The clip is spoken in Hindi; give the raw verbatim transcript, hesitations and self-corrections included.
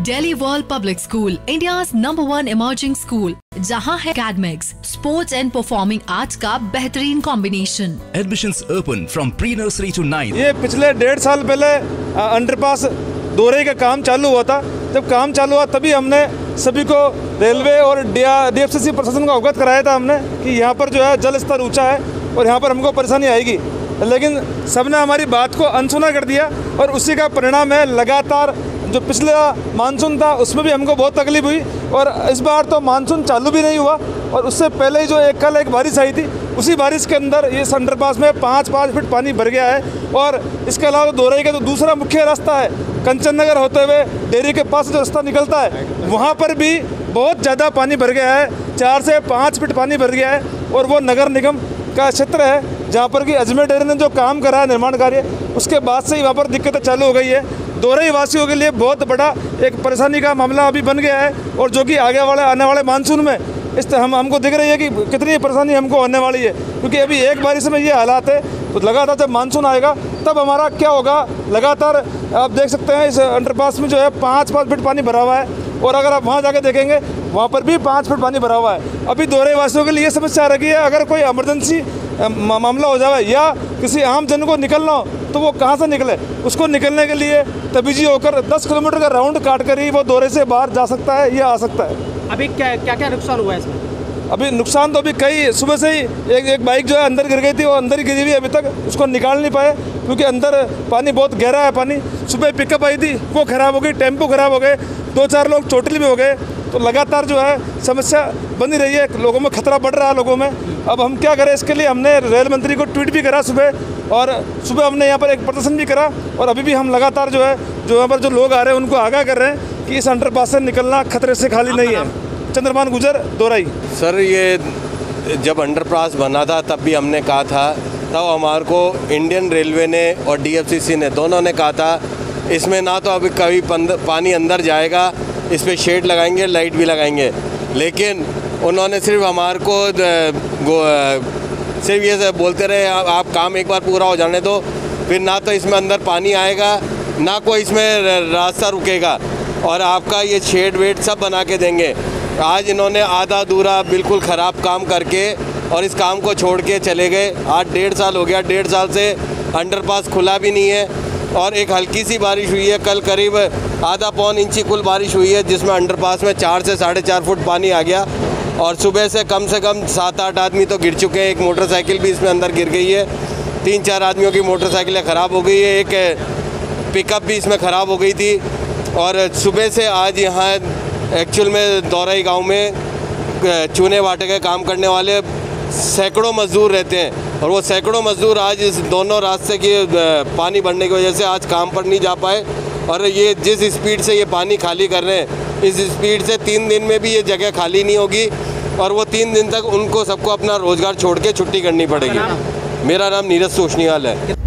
Delhi world public school, India's number one emerging school, जहां है academics, sports and performing arts का बेहतरीन combination. Admissions open from pre nursery to nine. ये पिछले डेढ़ साल पहले अंडरपास दोहरे का काम चालू हुआ था। जब काम चालू हुआ तभी हमने सभी को रेलवे और डी एफ सी सी प्रशासन को अवगत कराया था हमने कि यहाँ पर जो है जल स्तर ऊंचा है और यहाँ पर हमको परेशानी आएगी, लेकिन सबने हमारी बात को अनसुना कर दिया और उसी का परिणाम है लगातार जो पिछला मानसून था उसमें भी हमको बहुत तकलीफ हुई और इस बार तो मानसून चालू भी नहीं हुआ और उससे पहले ही जो एक कल एक बारिश आई थी उसी बारिश के अंदर ये अंडरपास में पाँच पाँच फीट पानी भर गया है। और इसके अलावा दोरई का जो दूसरा मुख्य रास्ता है कंचन नगर होते हुए डेयरी के पास जो रास्ता निकलता है वहाँ पर भी बहुत ज़्यादा पानी भर गया है, चार से पाँच फीट पानी भर गया है और वो नगर निगम का क्षेत्र है जहाँ पर कि अजमेर डेयरी ने जो काम करा है निर्माण कार्य उसके बाद से ही वहाँ पर दिक्कतें चालू हो गई है। दोरई वासियों के लिए बहुत बड़ा एक परेशानी का मामला अभी बन गया है और जो कि आगे वाले आने वाले मानसून में इस हम हमको दिख रही है कि कितनी परेशानी हमको होने वाली है, क्योंकि अभी एक बारिश में ये हालात है तो लगातार जब मानसून आएगा तब हमारा क्या होगा। लगातार आप देख सकते हैं इस अंडरपास में जो है पाँच पाँच फीट पानी भरा हुआ है और अगर आप वहाँ जाके देखेंगे वहाँ पर भी पाँच फीट पानी भरा हुआ है। अभी दोहरे वासियों के लिए समस्या रखी है, अगर कोई इमरजेंसी मामला हो जाए या किसी आम जन को निकलना हो तो वो कहाँ से निकले, उसको निकलने के लिए तबीजी होकर दस किलोमीटर का राउंड काट कर ही वो दोहरे से बाहर जा सकता है या आ सकता है। अभी क्या क्या क्या नुकसान हुआ है इसमें? अभी नुकसान तो अभी कई सुबह से ही एक एक बाइक जो है अंदर गिर गई थी, वो अंदर ही गिरी हुई अभी तक उसको निकाल नहीं पाए क्योंकि अंदर पानी बहुत गहरा है। पानी सुबह पिकअप आई थी वो ख़राब हो गई, टेम्पो ख़राब हो गए, दो चार लोग चोटिल भी हो गए। तो लगातार जो है समस्या बनी रही है, लोगों में खतरा बढ़ रहा है लोगों में। अब हम क्या करें, इसके लिए हमने रेल मंत्री को ट्वीट भी करा सुबह और सुबह हमने यहाँ पर एक प्रदर्शन भी करा और अभी भी हम लगातार जो है जो यहाँ पर जो लोग आ रहे हैं उनको आगाह कर रहे हैं कि इस अंडरपास से निकलना खतरे से खाली नहीं है। चंद्रमान गुजर, दोरई। सर ये जब अंडरपास बना था तब भी हमने कहा था, तब हमारे को इंडियन रेलवे ने और डी एफ सी सी ने दोनों ने कहा था इसमें ना तो अभी कभी पानी अंदर जाएगा, इस पर शेड लगाएंगे, लाइट भी लगाएंगे, लेकिन उन्होंने सिर्फ हमारे को सिर्फ ये बोलते रहे आप, आप काम एक बार पूरा हो जाने दो, फिर ना तो इसमें अंदर पानी आएगा ना कोई इसमें रास्ता रुकेगा और आपका ये शेड वेड सब बना के देंगे। आज इन्होंने आधा अधूरा बिल्कुल ख़राब काम करके और इस काम को छोड़ के चले गए। आज डेढ़ साल हो गया, डेढ़ साल से अंडरपास खुला भी नहीं है और एक हल्की सी बारिश हुई है, कल करीब आधा पौन इंची कुल बारिश हुई है जिसमें अंडरपास में चार से साढ़े चार फुट पानी आ गया और सुबह से कम से कम सात आठ आदमी तो गिर चुके हैं। एक मोटरसाइकिल भी इसमें अंदर गिर गई है, तीन चार आदमियों की मोटरसाइकिलें ख़राब हो गई है, एक पिकअप भी इसमें ख़राब हो गई थी। और सुबह से आज यहाँ एक्चुअल में दोरई गांव में चूने वाटे के काम करने वाले सैकड़ों मज़दूर रहते हैं और वो सैकड़ों मज़दूर आज इस दोनों रास्ते के पानी बढ़ने की वजह से आज काम पर नहीं जा पाए और ये जिस स्पीड से ये पानी खाली कर रहे हैं इस स्पीड से तीन दिन में भी ये जगह खाली नहीं होगी और वो तीन दिन तक उनको सबको अपना रोज़गार छोड़ के छुट्टी करनी पड़ेगी। मेरा नाम नीरज सोशनीवाल है।